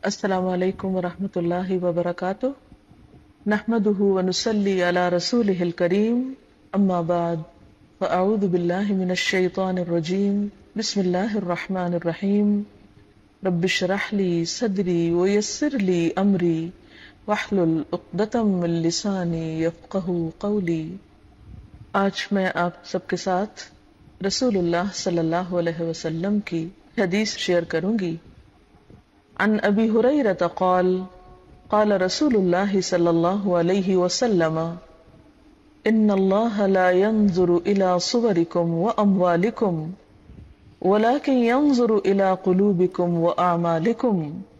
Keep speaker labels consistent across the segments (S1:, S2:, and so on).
S1: السلام علیکم ورحمۃ اللہ وبرکاتہ نحمده ونصلی علی رسولہ الکریم اما بعد فاعوذ باللہ من الشیطان الرجیم بسم اللہ الرحمن الرحیم رب اشرح لی صدری ویسر لی امری واحلل عقدۃ من لسانی یفقہوا قولی۔ آج میں آپ سب کے ساتھ رسول اللہ صلی اللہ علیہ وسلم کی حدیث شیئر کروں گی۔ عن ابی ہریرہ قال قال رسول اللہ صلی اللہ علیہ وسلم ان اللہ لا ينظر الى صورکم واموالکم ولكن ينظر الى قلوبکم واعمالکم۔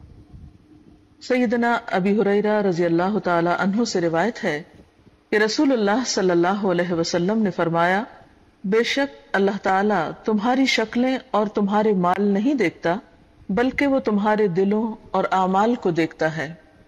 S1: سیدنا ابی ہریرہ رضی اللہ تعالی عنہ سے روایت ہے کہ رسول اللہ صلی اللہ علیہ وسلم نے فرمایا، بے شک اللہ تعالی تمہاری شکلیں اور تمہارے مال نہیں دیکھتا بلکہ وہ تمہارے دلوں اور اعمال کو دیکھتا ہے۔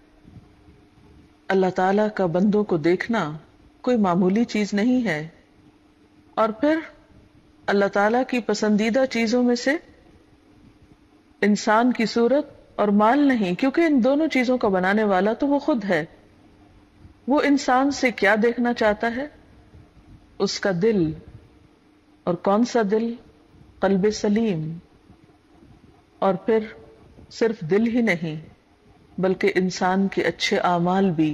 S1: اللہ تعالیٰ کا بندوں کو دیکھنا کوئی معمولی چیز نہیں ہے، اور پھر اللہ تعالیٰ کی پسندیدہ چیزوں میں سے انسان کی صورت اور مال نہیں، کیونکہ ان دونوں چیزوں کا بنانے والا تو وہ خود ہے۔ وہ انسان سے کیا دیکھنا چاہتا ہے؟ اس کا دل، اور کون سا دل؟ قلب سلیم۔ اور پھر صرف دل ہی نہیں بلکہ انسان کے اچھے اعمال بھی۔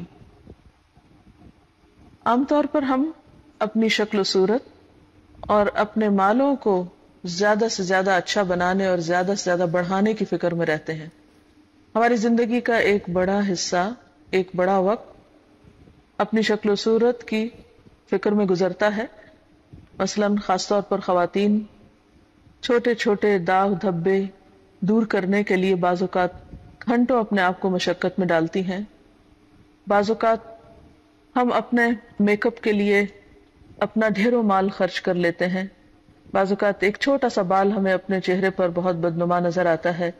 S1: عام طور پر ہم اپنی شکل و صورت اور اپنے مالوں کو زیادہ سے زیادہ اچھا بنانے اور زیادہ سے زیادہ بڑھانے کی فکر میں رہتے ہیں۔ ہماری زندگی کا ایک بڑا حصہ، ایک بڑا وقت اپنی شکل و صورت کی فکر میں گزرتا ہے۔ مثلاً خاص طور پر خواتین چھوٹے چھوٹے داغ دھبے دور کرنے کے لیے بعض اوقات گھنٹوں اپنے آپ کو مشقت میں ڈالتی ہیں۔ بعض اوقات ہم اپنے میک اپ کے لیے اپنا ڈھیروں مال خرچ کر لیتے ہیں۔ بعض اوقات ایک چھوٹا سا بال ہمیں اپنے چہرے پر بہت بدنما نظر آتا ہے،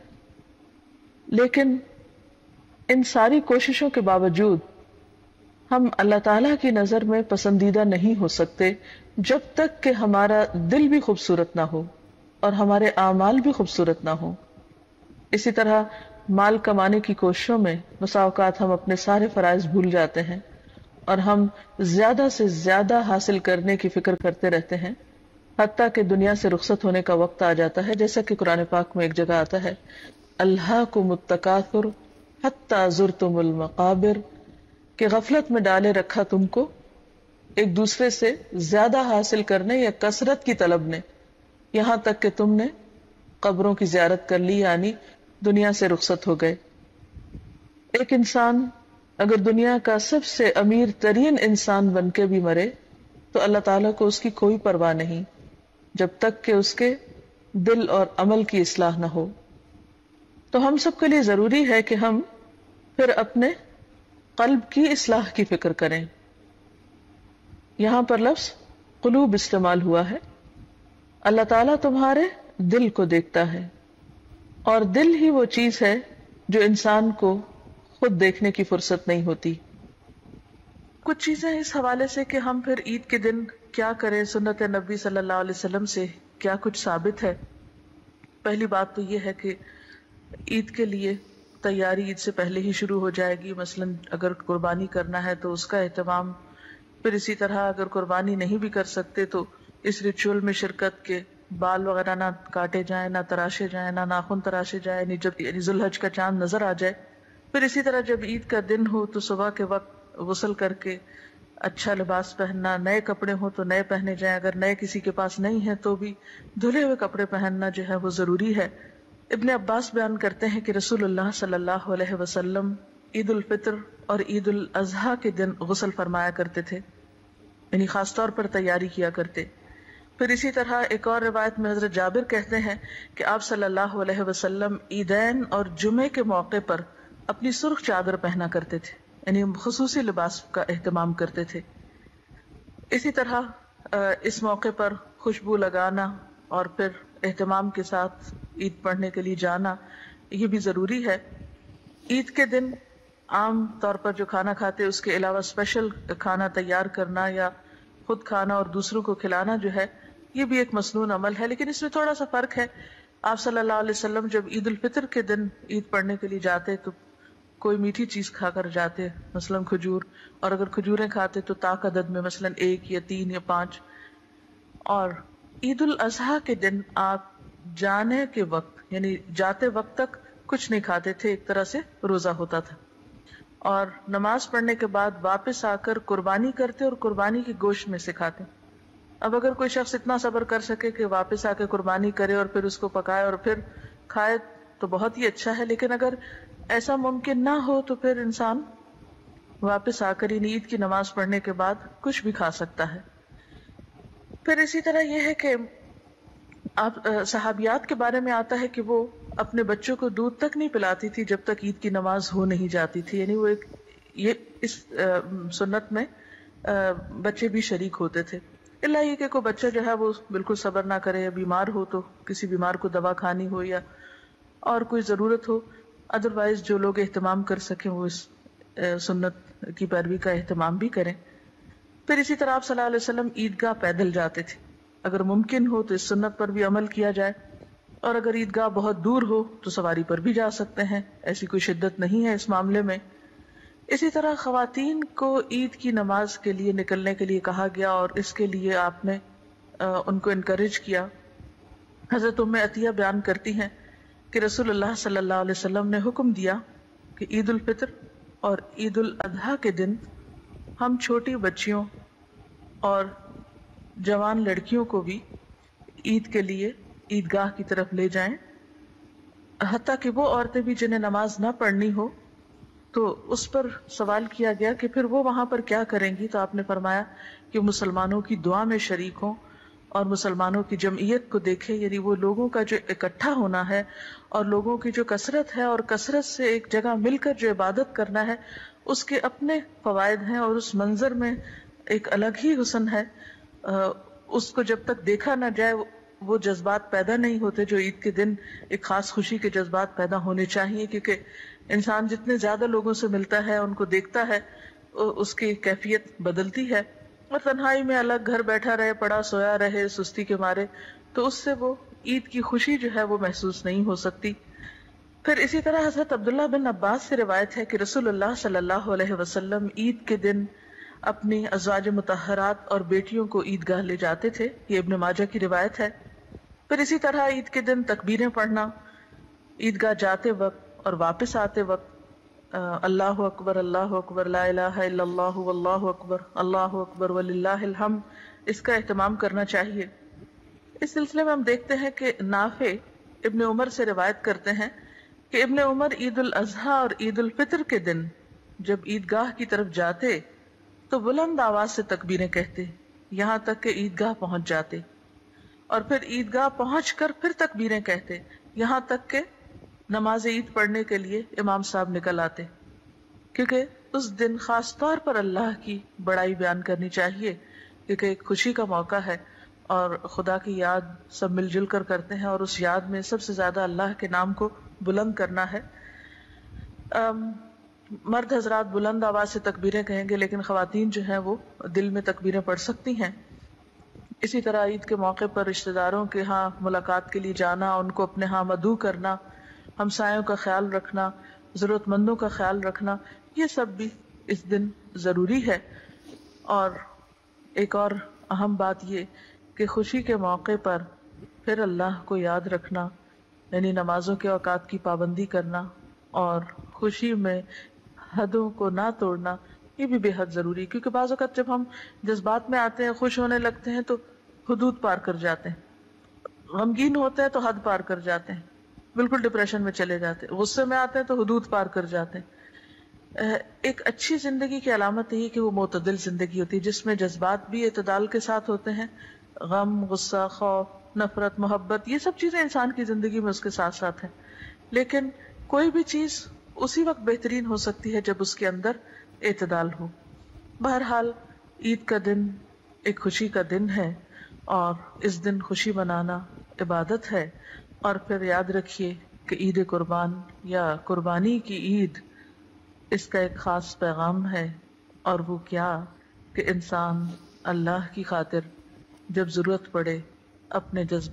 S1: لیکن ان ساری کوششوں کے باوجود ہم اللہ تعالیٰ کی نظر میں پسندیدہ نہیں ہو سکتے جب تک کہ ہمارا دل بھی خوبصورت نہ ہو اور ہمارے اعمال بھی خوبصورت نہ ہو۔ اسی طرح مال کمانے کی کوششوں میں بسا اوقات ہم اپنے سارے فرائض بھول جاتے ہیں اور ہم زیادہ سے زیادہ حاصل کرنے کی فکر کرتے رہتے ہیں، حتیٰ کہ دنیا سے رخصت ہونے کا وقت آ جاتا ہے، جیسا کہ قرآن پاک میں ایک جگہ آتا ہے، الہاکم التکاثر حتی زرتم المقابر، کہ غفلت میں ڈالے رکھا تم کو ایک دوسرے سے زیادہ حاصل کرنے یا کثرت کی طلب نے، یہاں تک کہ تم نے قبروں کی زیارت کر لی، یعنی دنیا سے رخصت ہو گئے۔ ایک انسان اگر دنیا کا سب سے امیر ترین انسان بن کے بھی مرے تو اللہ تعالیٰ کو اس کی کوئی پرواہ نہیں جب تک کہ اس کے دل اور عمل کی اصلاح نہ ہو۔ تو ہم سب کے لیے ضروری ہے کہ ہم پھر اپنے قلب کی اصلاح کی فکر کریں۔ یہاں پر لفظ قلوب استعمال ہوا ہے۔ اللہ تعالیٰ تمہارے دل کو دیکھتا ہے، اور دل ہی وہ چیز ہے جو انسان کو خود دیکھنے کی فرصت نہیں ہوتی۔ کچھ چیزیں اس حوالے سے کہ ہم پھر عید کے دن کیا کریں، سنت نبی صلی اللہ علیہ وسلم سے کیا کچھ ثابت ہے۔ پہلی بات تو یہ ہے کہ عید کے لیے تیاری عید سے پہلے ہی شروع ہو جائے گی۔ مثلا اگر قربانی کرنا ہے تو اس کا اہتمام، پھر اسی طرح اگر قربانی نہیں بھی کر سکتے تو اس ریچول میں شرکت کے بال وغیرہ نہ کاٹے جائیں، نہ تراشے جائیں، نہ ناخن تراشے جائیں، جب ذی الحج کا چاند نظر آ جائے۔ پھر اسی طرح جب عید کا دن ہو تو صبح کے وقت غسل کر کے اچھا لباس پہننا، نئے کپڑے ہوں تو نئے پہنے جائیں، اگر نئے کسی کے پاس نہیں ہیں تو بھی دھلے ہوئے کپڑے پہننا جو ہے وہ ضروری ہے۔ ابن عباس بیان کرتے ہیں کہ رسول اللہ صلی اللہ علیہ وسلم عید الفطر اور عید الاضحیٰ کے دن غسل فرمایا کرتے تھے، یعنی خاص طور پر تیاری کیا کرتے۔ پھر اسی طرح ایک اور روایت میں حضرت جابر کہتے ہیں کہ آپ صلی اللہ علیہ وسلم عیدین اور جمعے کے موقع پر اپنی سرخ چادر پہنا کرتے تھے، یعنی خصوصی لباس کا اہتمام کرتے تھے۔ اسی طرح اس موقع پر خوشبو لگانا اور پھر اہتمام کے ساتھ عید پڑھنے کے لیے جانا یہ بھی ضروری ہے۔ عید کے دن عام طور پر جو کھانا کھاتے اس کے علاوہ اسپیشل کھانا تیار کرنا یا خود کھانا اور دوسروں کو کھلانا جو ہے یہ بھی ایک مسنون عمل ہے، لیکن اس میں تھوڑا سا فرق ہے آپ صلی اللہ علیہ وسلم جب عید الفطر کے دن عید پڑھنے کے لیے جاتے تو کوئی میٹھی چیز کھا کر جاتے، مثلا کھجور، اور اگر کھجوریں کھاتے تو طاق عدد میں، مثلا 1 یا 3 یا 5. اور عید الاضحیٰ کے دن آپ جانے کے وقت یعنی جاتے وقت تک کچھ نہیں کھاتے تھے، ایک طرح سے روزہ ہوتا تھا، اور نماز پڑھنے کے بعد واپس آ کر قربانی کرتے اور قربانی کی گوشت میں سے کھاتے. اب اگر کوئی شخص اتنا صبر کر سکے کہ واپس آ کے قربانی کرے اور پھر اس کو پکائے اور پھر کھائے تو بہت ہی اچھا ہے، لیکن اگر ایسا ممکن نہ ہو تو پھر انسان واپس آ کر ہی عید کی نماز پڑھنے کے بعد کچھ بھی کھا سکتا ہے. پھر اسی طرح یہ ہے کہ آپ صحابیات کے بارے میں آتا ہے کہ وہ اپنے بچوں کو دودھ تک نہیں پلاتی تھی جب تک عید کی نماز ہو نہیں جاتی تھی، یعنی وہ اس سنت میں بچے بھی شریک ہوتے تھے، اللہ یہ کہ کوئی بچہ جو ہے وہ بالکل صبر نہ کرے یا بیمار ہو تو کسی بیمار کو دوا کھانی ہو یا اور کوئی ضرورت ہو، ادروائز جو لوگ اہتمام کر سکیں وہ اس سنت کی پیروی کا اہتمام بھی کریں. پھر اسی طرح آپ صلی اللہ علیہ وسلم عیدگاہ پیدل جاتے تھے، اگر ممکن ہو تو اس سنت پر بھی عمل کیا جائے، اور اگر عیدگاہ بہت دور ہو تو سواری پر بھی جا سکتے ہیں، ایسی کوئی شدت نہیں ہے اس معاملے میں. اسی طرح خواتین کو عید کی نماز کے لیے نکلنے کے لیے کہا گیا اور اس کے لیے آپ نے ان کو انکریج کیا. حضرت ام عطیہ بیان کرتی ہیں کہ رسول اللہ صلی اللہ علیہ وسلم نے حکم دیا کہ عید الفطر اور عید الاضحیٰ کے دن ہم چھوٹی بچیوں اور جوان لڑکیوں کو بھی عید کے لیے عیدگاہ کی طرف لے جائیں، حتیٰ کہ وہ عورتیں بھی جنہیں نماز نہ پڑھنی ہو. تو اس پر سوال کیا گیا کہ پھر وہ وہاں پر کیا کریں گی، تو آپ نے فرمایا کہ مسلمانوں کی دعا میں شریک ہوں اور مسلمانوں کی جمعیت کو دیکھیں، یعنی وہ لوگوں کا جو اکٹھا ہونا ہے اور لوگوں کی جو کثرت ہے اور کثرت سے ایک جگہ مل کر جو عبادت کرنا ہے اس کے اپنے فوائد ہیں اور اس منظر میں ایک الگ ہی حسن ہے. اس کو جب تک دیکھا نہ جائے وہ جذبات پیدا نہیں ہوتے جو عید کے دن ایک خاص خوشی کے جذبات پیدا ہونے چاہیے، کیونکہ انسان جتنے زیادہ لوگوں سے ملتا ہے ان کو دیکھتا ہے اس کی کیفیت بدلتی ہے، اور تنہائی میں الگ گھر بیٹھا رہے، پڑا سویا رہے سستی کے مارے تو اس سے وہ عید کی خوشی جو ہے وہ محسوس نہیں ہو سکتی. پھر اسی طرح حضرت عبداللہ بن عباس سے روایت ہے کہ رسول اللہ صلی اللہ علیہ وسلم عید کے دن اپنی ازواج مطہرات اور بیٹیوں کو عیدگاہ لے جاتے تھے، یہ ابن ماجہ کی روایت ہے. پھر اسی طرح عید کے دن تکبیریں پڑھنا، عیدگاہ جاتے وقت اور واپس آتے وقت اللہ اکبر لا الہ الا اللہ واللہ اکبر وللہ الحمد، اس کا اہتمام کرنا چاہیے. اس سلسلے میں ہم دیکھتے ہیں کہ نافع ابن عمر سے روایت کرتے ہیں کہ ابن عمر عید الاضحیٰ اور عید الفطر کے دن جب عیدگاہ کی طرف جاتے تو بلند آواز سے تکبیریں کہتے یہاں تک کہ عیدگاہ پہنچ جاتے، اور پھر عیدگاہ پہنچ کر پھر تکبیریں کہتے یہاں تک کہ نماز عید پڑھنے کے لیے امام صاحب نکل آتے، کیونکہ اس دن خاص طور پر اللہ کی بڑائی بیان کرنی چاہیے، کیونکہ ایک خوشی کا موقع ہے اور خدا کی یاد سب مل جل کر کرتے ہیں، اور اس یاد میں سب سے زیادہ اللہ کے نام کو بلند کرنا ہے. مرد حضرات بلند آواز سے تکبیریں کہیں گے، لیکن خواتین جو ہیں وہ دل میں تکبیریں پڑھ سکتی ہیں. اسی طرح عید کے موقع پر رشتہ داروں کے ہاں ملاقات کے لیے جانا، ان کو اپنے ہاں مدعو کرنا، ہمسایوں کا خیال رکھنا، ضرورت مندوں کا خیال رکھنا، یہ سب بھی اس دن ضروری ہے. اور ایک اور اہم بات یہ کہ خوشی کے موقع پر پھر اللہ کو یاد رکھنا، یعنی نمازوں کے اوقات کی پابندی کرنا اور خوشی میں حدوں کو نہ توڑنا، یہ بھی بے حد ضروری، کیونکہ بعض اوقات جب ہم جذبات میں آتے ہیں، خوش ہونے لگتے ہیں تو حدود پار کر جاتے ہیں، غمگین ہوتے ہیں تو حد پار کر جاتے ہیں، بالکل ڈپریشن میں چلے جاتے ہیں، غصے میں آتے ہیں تو حدود پار کر جاتے ہیں. ایک اچھی زندگی کی علامت یہ کہ وہ معتدل زندگی ہوتی ہے، جس میں جذبات بھی اعتدال کے ساتھ ہوتے ہیں، غم، غصہ، خوف، نفرت، محبت، یہ سب چیزیں انسان کی زندگی میں اس کے ساتھ ساتھ ہیں، لیکن کوئی بھی چیز اسی وقت بہترین ہو سکتی ہے جب اس کے اندر اعتدال ہو. بہرحال عید کا دن ایک خوشی کا دن ہے اور اس دن خوشی منانا عبادت ہے. اور پھر یاد رکھیے کہ عید قربان یا قربانی کی عید، اس کا ایک خاص پیغام ہے، اور وہ کیا کہ انسان اللہ کی خاطر جب ضرورت پڑے اپنے جذبات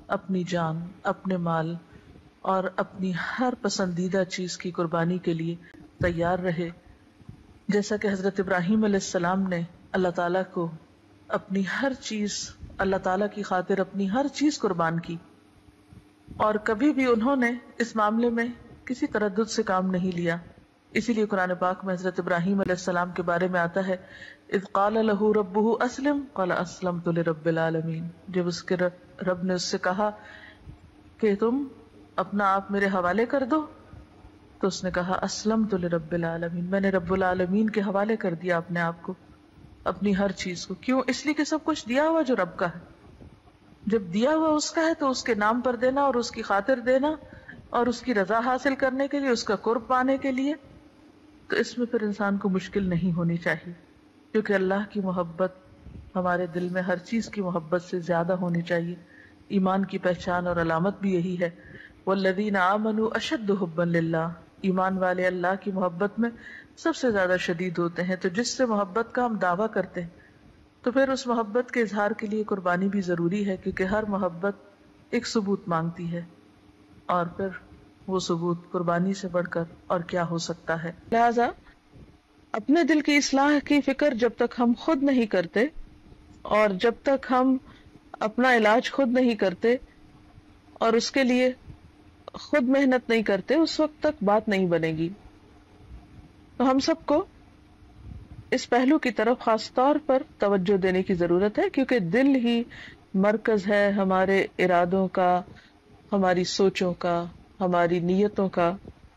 S1: اپنی جان، اپنے مال اور اپنی ہر پسندیدہ چیز کی قربانی کے لیے تیار رہے، جیسا کہ حضرت ابراہیم علیہ السلام نے اللہ تعالیٰ کو اپنی ہر چیز، اللہ تعالیٰ کی خاطر اپنی ہر چیز قربان کی، اور کبھی بھی انہوں نے اس معاملے میں کسی تردد سے کام نہیں لیا۔ اسی لیے قرآن پاک میں حضرت ابراہیم علیہ السلام کے بارے میں آتا ہے اذ قال له ربه اسلم قال اسلمت لرب العالمین، جب اس کے رب نے اس سے کہا کہ تم اپنا آپ میرے حوالے کر دو، تو اس نے کہا اسلمت لرب العالمین، میں نے رب العالمین کے حوالے کر دیا اپنے آپ کو، اپنی ہر چیز کو۔ کیوں؟ اس لیے کہ سب کچھ دیا ہوا جو رب کا ہے، جب دیا ہوا اس کا ہے تو اس کے نام پر دینا اور اس کی خاطر دینا اور اس کی رضا حاصل کرنے کے لیے، اس کا قرب پانے کے لیے، تو اس میں پھر انسان کو مشکل نہیں ہونی چاہیے، کیونکہ اللہ کی محبت ہمارے دل میں ہر چیز کی محبت سے زیادہ ہونی چاہیے۔ ایمان کی پہچان اور علامت بھی یہی ہے، والذین آمنوا اشد حبا للہ، ایمان والے اللہ کی محبت میں سب سے زیادہ شدید ہوتے ہیں۔ تو جس سے محبت کا ہم دعویٰ کرتے ہیں تو پھر اس محبت کے اظہار کے لیے قربانی بھی ضروری ہے، کیونکہ ہر محبت ایک ثبوت مانگتی ہے، اور پھر وہ ثبوت قربانی سے بڑھ کر اور کیا ہو سکتا ہے۔ لہذا اپنے دل کی اصلاح کی فکر جب تک ہم خود نہیں کرتے اور جب تک ہم اپنا علاج خود نہیں کرتے اور اس کے لیے خود محنت نہیں کرتے، اس وقت تک بات نہیں بنے گی۔ تو ہم سب کو اس پہلو کی طرف خاص طور پر توجہ دینے کی ضرورت ہے، کیونکہ دل ہی مرکز ہے ہمارے ارادوں کا، ہماری سوچوں کا، ہماری نیتوں کا،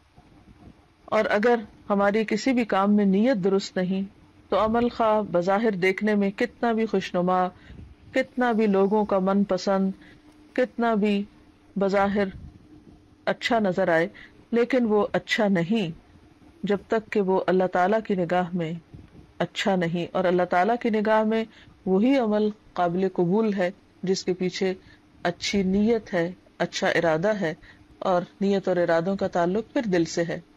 S1: اور اگر ہماری کسی بھی کام میں نیت درست نہیں تو عمل خواہ بظاہر دیکھنے میں کتنا بھی خوشنما، کتنا بھی لوگوں کا من پسند، کتنا بھی بظاہر اچھا نظر آئے، لیکن وہ اچھا نہیں جب تک کہ وہ اللہ تعالیٰ کی نگاہ میں اچھا نہیں، اور اللہ تعالیٰ کی نگاہ میں وہی عمل قابل قبول ہے جس کے پیچھے اچھی نیت ہے، اچھا ارادہ ہے، اور نیت اور ارادوں کا تعلق پھر دل سے ہے۔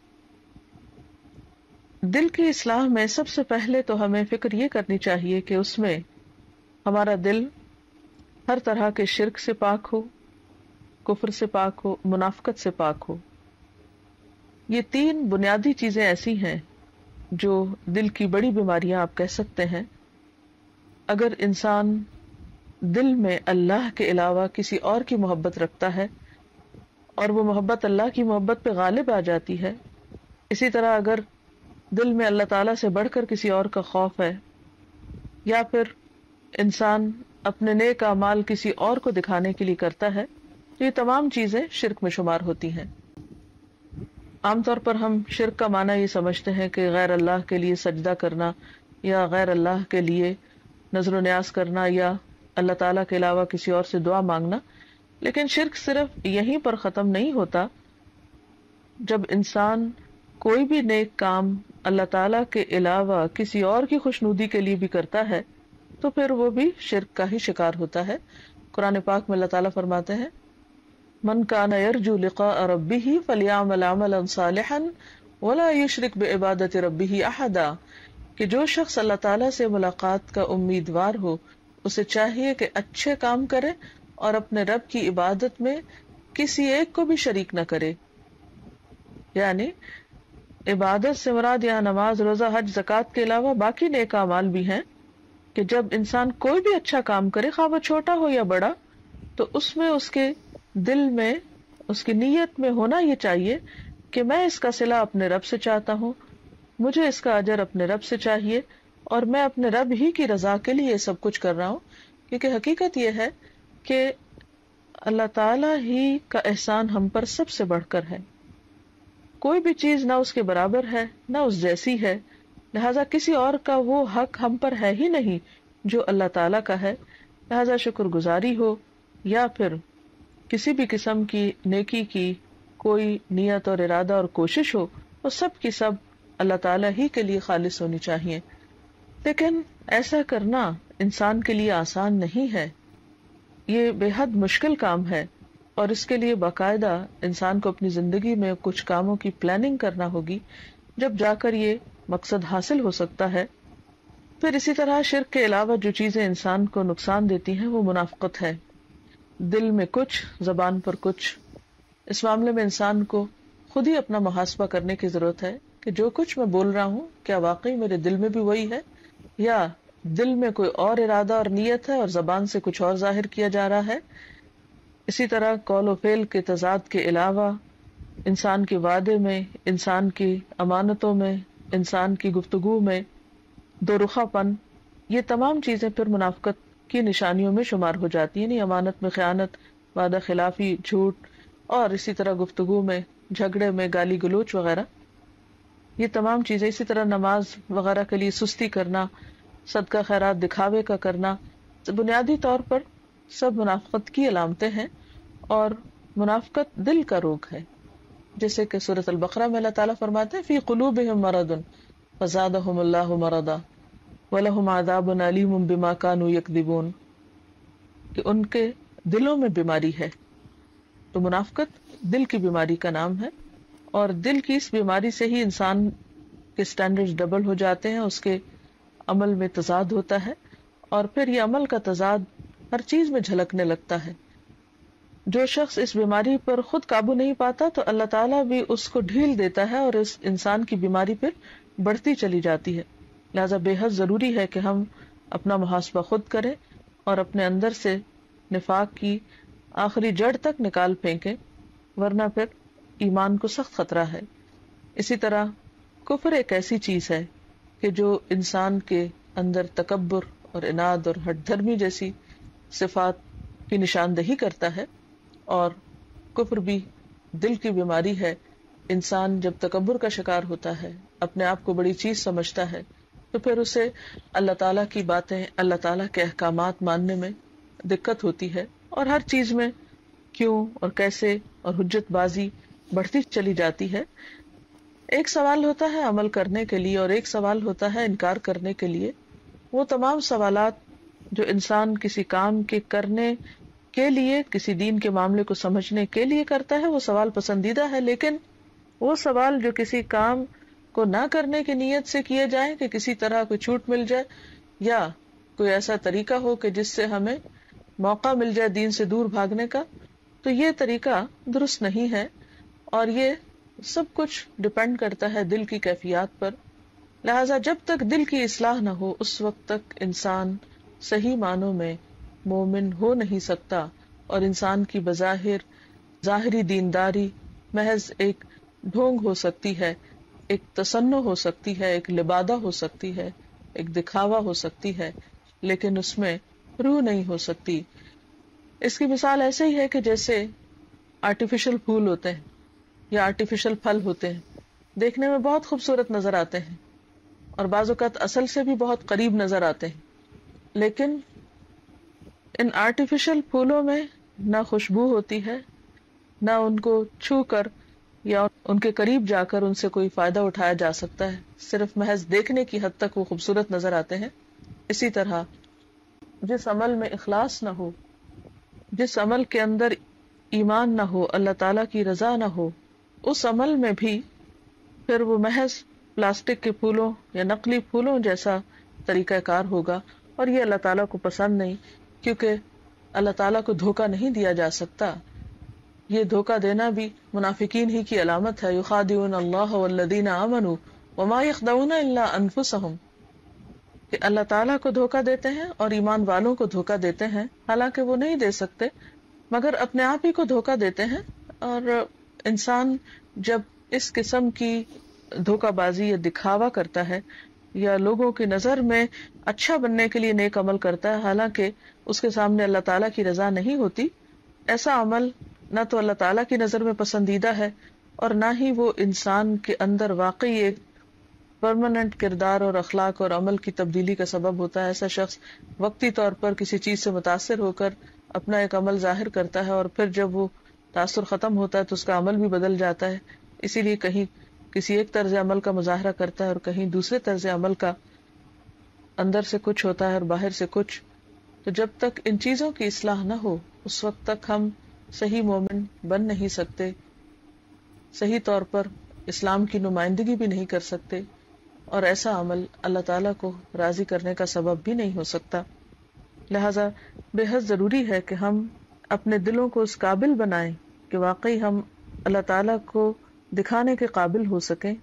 S1: دل کی اصلاح میں سب سے پہلے تو ہمیں فکر یہ کرنی چاہیے کہ اس میں ہمارا دل ہر طرح کے شرک سے پاک ہو، کفر سے پاک ہو، منافقت سے پاک ہو۔ یہ تین بنیادی چیزیں ایسی ہیں جو دل کی بڑی بیماریاں آپ کہہ سکتے ہیں۔ اگر انسان دل میں اللہ کے علاوہ کسی اور کی محبت رکھتا ہے اور وہ محبت اللہ کی محبت پہ غالب آ جاتی ہے، اسی طرح اگر دل میں اللہ تعالیٰ سے بڑھ کر کسی اور کا خوف ہے، یا پھر انسان اپنے نیک اعمال کسی اور کو دکھانے کے لیے کرتا ہے، تو یہ تمام چیزیں شرک میں شمار ہوتی ہیں۔ عام طور پر ہم شرک کا معنی یہ سمجھتے ہیں کہ غیر اللہ کے لیے سجدہ کرنا، یا غیر اللہ کے لیے نظر و نیاز کرنا، یا اللہ تعالیٰ کے علاوہ کسی اور سے دعا مانگنا، لیکن شرک صرف یہیں پر ختم نہیں ہوتا۔ جب انسان کوئی بھی نیک کام اللہ تعالیٰ کے علاوہ کسی اور کی خوشنودی کے لیے بھی کرتا ہے تو پھر وہ بھی شرک کا ہی شکار ہوتا ہے۔ قرآن پاک میں اللہ تعالیٰ فرماتے ہیں من کان یرجو لقاء ربہ فلیعمل عملا صالحا ولا یشرک بعبادۃ ربہ احدا، کہ جو شخص اللہ تعالیٰ سے ملاقات کا امیدوار ہو اسے چاہیے کہ اچھے کام کرے اور اپنے رب کی عبادت میں کسی ایک کو بھی شریک نہ کرے۔ یعنی عبادت سے مراد یہاں نماز، روزہ، حج، زکوٰۃ کے علاوہ باقی نیک اعمال بھی ہیں، کہ جب انسان کوئی بھی اچھا کام کرے، خواہ وہ چھوٹا ہو یا بڑا، تو اس میں اس کے دل میں، اس کی نیت میں ہونا یہ چاہیے کہ میں اس کا صلہ اپنے رب سے چاہتا ہوں، مجھے اس کا اجر اپنے رب سے چاہیے، اور میں اپنے رب ہی کی رضا کے لیے یہ سب کچھ کر رہا ہوں۔ کیونکہ حقیقت یہ ہے کہ اللہ تعالیٰ ہی کا احسان ہم پر سب سے بڑھ کر ہے، کوئی بھی چیز نہ اس کے برابر ہے نہ اس جیسی ہے، لہذا کسی اور کا وہ حق ہم پر ہے ہی نہیں جو اللہ تعالیٰ کا ہے۔ لہذا شکر گزاری ہو یا پھر کسی بھی قسم کی نیکی کی کوئی نیت اور ارادہ اور کوشش ہو، وہ سب کی سب اللہ تعالیٰ ہی کے لیے خالص ہونی چاہیے۔ لیکن ایسا کرنا انسان کے لیے آسان نہیں ہے، یہ بے حد مشکل کام ہے، اور اس کے لیے باقاعدہ انسان کو اپنی زندگی میں کچھ کاموں کی پلاننگ کرنا ہوگی، جب جا کر یہ مقصد حاصل ہو سکتا ہے۔ پھر اسی طرح شرک کے علاوہ جو چیزیں انسان کو نقصان دیتی ہیں وہ منافقت ہے۔ دل میں کچھ، زبان پر کچھ. اس معاملے میں انسان کو خود ہی اپنا محاسبہ کرنے کی ضرورت ہے کہ جو کچھ میں بول رہا ہوں کیا واقعی میرے دل میں بھی وہی ہے، یا دل میں کوئی اور ارادہ اور نیت ہے اور زبان سے کچھ اور ظاہر کیا جا رہا ہے. اسی طرح قول و فعل کے تضاد کے علاوہ انسان کے وعدے میں، انسان کی امانتوں میں، انسان کی گفتگو میں دو رخا پن، یہ تمام چیزیں پھر منافقت کی نشانیوں میں شمار ہو جاتی ہیں. یعنی امانت میں خیانت، وعدہ خلافی، جھوٹ، اور اسی طرح گفتگو میں، جھگڑے میں، گالی گلوچ وغیرہ، یہ تمام چیزیں. اسی طرح نماز وغیرہ کے لیے سستی کرنا، صدقہ خیرات دکھاوے کا کرنا، بنیادی طور پر سب منافقت کی علامتیں ہیں. اور منافقت دل کا روگ ہے، جیسے کہ سورۃ البقرہ میں اللہ تعالیٰ فرماتے ہیں فی قلوبہم مرض فزادہم اللہ مرضا وَلَهُمْ عَذَابٌ أَلِيمٌ بِمَا كَانُوا يَكْذِبُونَ، کہ ان کے دلوں میں بیماری ہے. تو منافقت دل کی بیماری کا نام ہے، اور دل کی اس بیماری سے ہی انسان کے سٹینڈرڈز ڈبل ہو جاتے ہیں، اس کے عمل میں تضاد ہوتا ہے، اور پھر یہ عمل کا تضاد ہر چیز میں جھلکنے لگتا ہے. جو شخص اس بیماری پر خود قابو نہیں پاتا تو اللہ تعالیٰ بھی اس کو ڈھیل دیتا ہے اور اس انسان کی بیماری پھر بڑھتی چلی جاتی ہے. لہذا بے حد ضروری ہے کہ ہم اپنا محاسبہ خود کریں اور اپنے اندر سے نفاق کی آخری جڑ تک نکال پھینکیں، ورنہ پھر ایمان کو سخت خطرہ ہے. اسی طرح کفر ایک ایسی چیز ہے کہ جو انسان کے اندر تکبر اور اناد اور ہٹ دھرمی جیسی صفات کی نشاندہی کرتا ہے، اور کفر بھی دل کی بیماری ہے. انسان جب تکبر کا شکار ہوتا ہے، اپنے آپ کو بڑی چیز سمجھتا ہے، تو پھر اسے اللہ تعالیٰ کی باتیں، اللہ تعالیٰ کے احکامات ماننے میں دقت ہوتی ہے، اور ہر چیز میں کیوں اور کیسے اور حجت بازی بڑھتی چلی جاتی ہے. ایک سوال ہوتا ہے عمل کرنے کے لیے اور ایک سوال ہوتا ہے انکار کرنے کے لیے. وہ تمام سوالات جو انسان کسی کام کے کرنے کے لیے، کسی دین کے معاملے کو سمجھنے کے لیے کرتا ہے، وہ سوال پسندیدہ ہے. لیکن وہ سوال جو کسی کام کو نہ کرنے کی نیت سے کیے جائیں کہ کسی طرح کوئی چھوٹ مل جائے یا کوئی ایسا طریقہ ہو کہ جس سے ہمیں موقع مل جائے دین سے دور بھاگنے کا، تو یہ طریقہ درست نہیں ہے، اور یہ سب کچھ ڈپینڈ کرتا ہے دل کی کیفیات پر. لہذا جب تک دل کی اصلاح نہ ہو اس وقت تک انسان صحیح معنوں میں مومن ہو نہیں سکتا، اور انسان کی بظاہر ظاہری دینداری محض ایک ڈھونگ ہو سکتی ہے، ایک تصنع ہو سکتی ہے، ایک لبادہ ہو سکتی ہے، ایک دکھاوا ہو سکتی ہے، لیکن اس میں روح نہیں ہو سکتی. اس کی مثال ایسے ہی ہے کہ جیسے آرٹیفیشل پھول ہوتے ہیں یا آرٹیفیشل پھل ہوتے ہیں، دیکھنے میں بہت خوبصورت نظر آتے ہیں اور بعض اوقات اصل سے بھی بہت قریب نظر آتے ہیں، لیکن ان آرٹیفیشل پھولوں میں نہ خوشبو ہوتی ہے، نہ ان کو چھو کر یا ان کے قریب جا کر ان سے کوئی فائدہ اٹھایا جا سکتا ہے، صرف محض دیکھنے کی حد تک وہ خوبصورت نظر آتے ہیں. اسی طرح جس عمل میں اخلاص نہ ہو، جس عمل کے اندر ایمان نہ ہو، اللہ تعالیٰ کی رضا نہ ہو، اس عمل میں بھی پھر وہ محض پلاسٹک کے پھولوں یا نقلی پھولوں جیسا طریقہ کار ہوگا، اور یہ اللہ تعالیٰ کو پسند نہیں، کیونکہ اللہ تعالیٰ کو دھوکہ نہیں دیا جا سکتا. یہ دھوکہ دینا بھی منافقین ہی کی علامت ہے. یخادعون اللہ والذین آمنوا وما یخدعون الا انفسہم، کہ اللہ تعالیٰ کو دھوکہ دیتے ہیں اور ایمان والوں کو دھوکہ دیتے ہیں، حالانکہ وہ نہیں دے سکتے مگر اپنے آپ ہی کو دھوکہ دیتے ہیں. اور انسان جب اس قسم کی دھوکہ بازی یا دکھاوا کرتا ہے یا لوگوں کی نظر میں اچھا بننے کے لیے نیک عمل کرتا ہے، حالانکہ اس کے سامنے اللہ تعالیٰ کی رضا نہیں ہوتی، ایسا عمل نہ تو اللہ تعالیٰ کی نظر میں پسندیدہ ہے اور نہ ہی وہ انسان کے اندر واقعی ایک پرماننٹ کردار اور اخلاق اور عمل کی تبدیلی کا سبب ہوتا ہے. ایسا شخص وقتی طور پر کسی چیز سے متاثر ہو کر اپنا ایک عمل ظاہر کرتا ہے، اور پھر جب وہ تاثر ختم ہوتا ہے تو اس کا عمل بھی بدل جاتا ہے. اسی لیے کہیں کسی ایک طرز عمل کا مظاہرہ کرتا ہے اور کہیں دوسرے طرز عمل کا، اندر سے کچھ ہوتا ہے اور باہر سے کچھ. تو جب تک ان چیزوں کی اصلاح نہ ہو اس وقت تک ہم صحیح مومن بن نہیں سکتے، صحیح طور پر اسلام کی نمائندگی بھی نہیں کر سکتے، اور ایسا عمل اللہ تعالیٰ کو راضی کرنے کا سبب بھی نہیں ہو سکتا. لہذا بے حد ضروری ہے کہ ہم اپنے دلوں کو اس قابل بنائیں کہ واقعی ہم اللہ تعالیٰ کو دکھانے کے قابل ہو سکیں.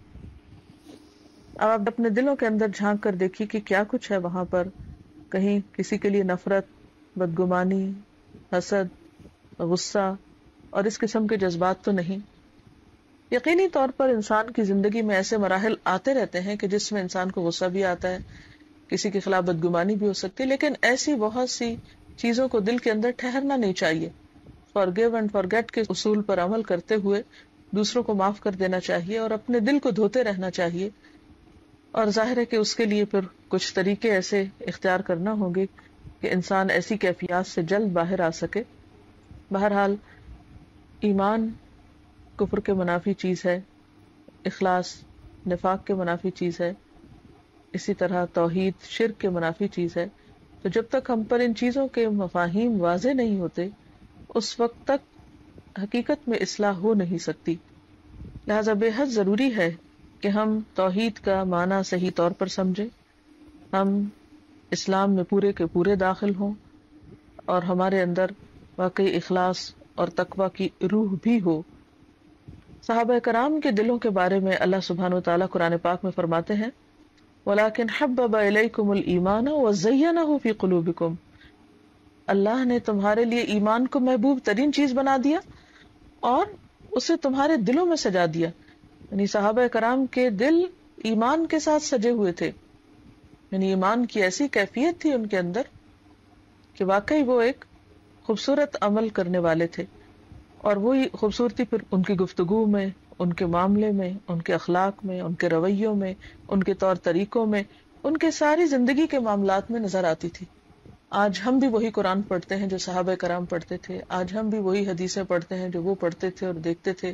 S1: اب آپ اپنے دلوں کے اندر جھانک کر دیکھیے کہ کیا کچھ ہے وہاں پر. کہیں کسی کے لیے نفرت، بدگمانی، حسد، غصہ اور اس قسم کے جذبات تو نہیں. یقینی طور پر انسان کی زندگی میں ایسے مراحل آتے رہتے ہیں کہ جس میں انسان کو غصہ بھی آتا ہے، کسی کے خلاف بدگمانی بھی ہو سکتی ہے، لیکن ایسی بہت سی چیزوں کو دل کے اندر ٹھہرنا نہیں چاہیے. فارگیو اینڈ فارگیٹ کے اصول پر عمل کرتے ہوئے دوسروں کو معاف کر دینا چاہیے اور اپنے دل کو دھوتے رہنا چاہیے. اور ظاہر ہے کہ اس کے لیے پھر کچھ طریقے ایسے اختیار کرنا ہوں گے کہ انسان ایسی کیفیات سے جلد باہر آ سکے. بہرحال ایمان کفر کے منافی چیز ہے، اخلاص نفاق کے منافی چیز ہے، اسی طرح توحید شرک کے منافی چیز ہے. تو جب تک ہم پر ان چیزوں کے مفاہیم واضح نہیں ہوتے اس وقت تک حقیقت میں اصلاح ہو نہیں سکتی. لہذا بے حد ضروری ہے کہ ہم توحید کا معنی صحیح طور پر سمجھیں، ہم اسلام میں پورے کے پورے داخل ہوں اور ہمارے اندر واقعی اخلاص اور تقوی کی روح بھی ہو. صحابہ کرام کے دلوں کے بارے میں اللہ سبحانہ و تعالیٰ قرآن پاک میں فرماتے ہیں وَلَكِنْ حَبَّبَ إِلَيْكُمُ الْإِيمَانَ وَزَيَّنَهُ فِي قُلُوبِكُمْ، اللہ نے تمہارے لیے ایمان کو محبوب ترین چیز بنا دیا اور اسے تمہارے دلوں میں سجا دیا. یعنی صحابہ کرام کے دل ایمان کے ساتھ سجے ہوئے تھے، یعنی ایمان کی ایسی کیفیت تھی ان کے اندر کہ واقعی وہ ایک خوبصورت عمل کرنے والے تھے. اور وہی خوبصورتی پھر ان کی گفتگو میں، ان کے معاملے میں، ان کے اخلاق میں، ان کے رویوں میں، ان کے طور طریقوں میں، ان کے ساری زندگی کے معاملات میں نظر آتی تھی. آج ہم بھی وہی قرآن پڑھتے ہیں جو صحابہ کرام پڑھتے تھے، آج ہم بھی وہی حدیثیں پڑھتے ہیں جو وہ پڑھتے تھے اور دیکھتے تھے.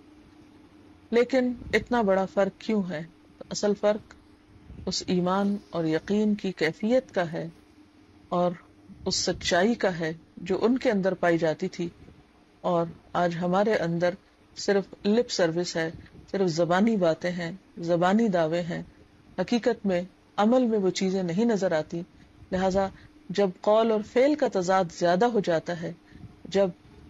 S1: لیکن اتنا بڑا فرق کیوں ہے؟ اصل فرق اس ایمان اور یقین کی کیفیت کا ہے اور اس سچائی کا ہے جو ان کے اندر پائی جاتی تھی اور آج ہمارے اندر صرف لپ سروس ہے، صرف زبانی باتیں ہیں، زبانی دعوے ہیں، حقیقت میں عمل میں وہ چیزیں نہیں نظر آتی. لہذا جب قول اور فعل کا تضاد زیادہ ہو جاتا ہے، جب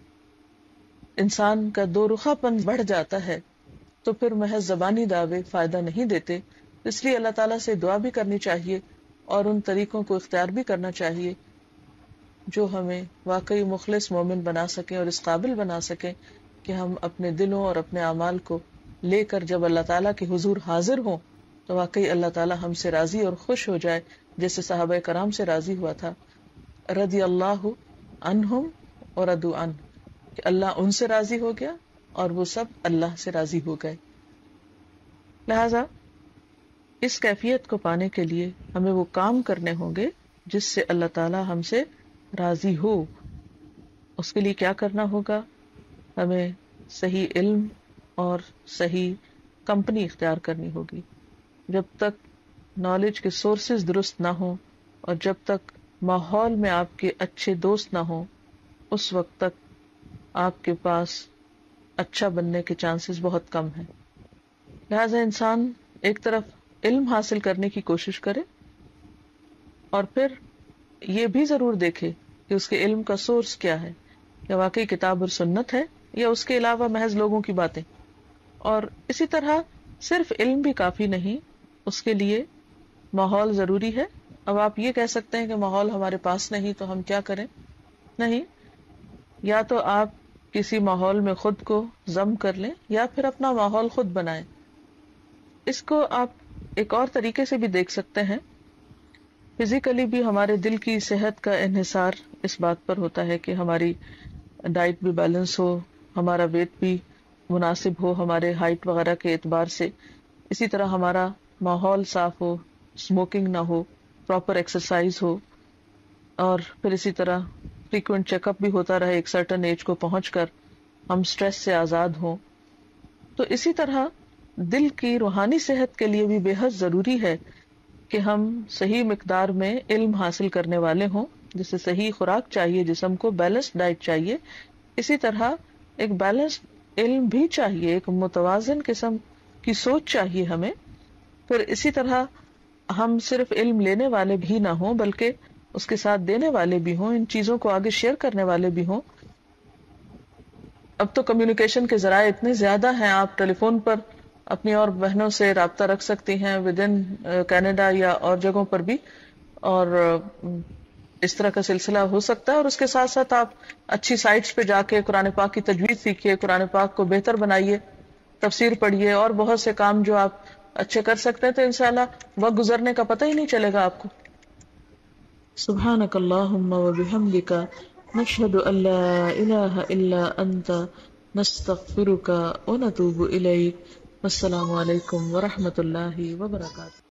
S1: انسان کا دو رخا پن بڑھ جاتا ہے تو پھر محض زبانی دعوے فائدہ نہیں دیتے. اس لیے اللہ تعالیٰ سے دعا بھی کرنی چاہیے اور ان طریقوں کو اختیار بھی کرنا چاہیے جو ہمیں واقعی مخلص مومن بنا سکیں اور اس قابل بنا سکیں کہ ہم اپنے دلوں اور اپنے اعمال کو لے کر جب اللہ تعالیٰ کے حضور حاضر ہوں تو واقعی اللہ تعالیٰ ہم سے راضی اور خوش ہو جائے، جیسے صحابہ کرام سے راضی ہوا تھا. رضی اللہ عنہم ورضوا عنہ، کہ اللہ ان سے راضی ہو گیا اور وہ سب اللہ سے راضی ہو گئے. لہذا اس کیفیت کو پانے کے لیے ہمیں وہ کام کرنے ہوں گے جس سے اللہ تعالیٰ ہم سے راضی ہو. اس کے لیے کیا کرنا ہوگا؟ ہمیں صحیح علم اور صحیح کمپنی اختیار کرنی ہوگی. جب تک نالج کے سورسز درست نہ ہوں اور جب تک ماحول میں آپ کے اچھے دوست نہ ہوں اس وقت تک آپ کے پاس اچھا بننے کے چانسز بہت کم ہیں. لہذا انسان ایک طرف علم حاصل کرنے کی کوشش کرے اور پھر یہ بھی ضرور دیکھے کہ اس کے علم کا سورس کیا ہے، یا واقعی کتاب اور سنت ہے یا اس کے علاوہ محض لوگوں کی باتیں. اور اسی طرح صرف علم بھی کافی نہیں، اس کے لیے ماحول ضروری ہے. اب آپ یہ کہہ سکتے ہیں کہ ماحول ہمارے پاس نہیں تو ہم کیا کریں؟ نہیں، یا تو آپ کسی ماحول میں خود کو ضم کر لیں یا پھر اپنا ماحول خود بنائیں. اس کو آپ ایک اور طریقے سے بھی دیکھ سکتے ہیں. فزیکلی بھی ہمارے دل کی صحت کا انحصار اس بات پر ہوتا ہے کہ ہماری ڈائٹ بھی بیلنس ہو، ہمارا ویٹ بھی مناسب ہو ہمارے ہائٹ وغیرہ کے اعتبار سے، اسی طرح ہمارا ماحول صاف ہو، اسموکنگ نہ ہو، پراپر ایکسرسائز ہو، اور پھر اسی طرح فریکوینٹ چیک اپ بھی ہوتا رہے ایک سرٹن ایج کو پہنچ کر، ہم سٹریس سے آزاد ہوں. تو اسی طرح دل کی روحانی صحت کے لیے بھی بے حد ضروری ہے کہ ہم صحیح مقدار میں علم حاصل کرنے والے ہوں. جسے صحیح خوراک چاہیے، جسم کو بیلنسڈ ڈائٹ چاہیے، اسی طرح ایک بیلنسڈ علم بھی چاہیے، ایک متوازن قسم کی سوچ چاہیے ہمیں. پھر اسی طرح ہم صرف علم لینے والے بھی نہ ہوں بلکہ اس کے ساتھ دینے والے بھی ہوں، ان چیزوں کو آگے شیئر کرنے والے بھی ہوں اب تو کمیونیکیشن کے ذرائع اتنے زیادہ ہیں، آپ ٹیلی فون پر اپنی اور بہنوں سے رابطہ رکھ سکتی ہیں ود ان کینیڈا یا اور جگہوں پر بھی، اور اس طرح کا سلسلہ ہو سکتا ہے. اور اس کے ساتھ ساتھ آپ اچھی سائٹس پہ جا کے قرآن پاک کی تجوید سیکھیے، قرآن پاک کو بہتر بنائیے، تفسیر پڑھیے، اور بہت سے کام جو آپ اچھے کر سکتے ہیں، تو انشاءاللہ وقت گزرنے کا پتہ ہی نہیں چلے گا آپ کو. سبحانک اللہم وبحمدک، نشہد ان لا الہ الا انت، نستغفرک ونتوب الیک. السلام علیکم ورحمۃ اللہ وبرکاتہ.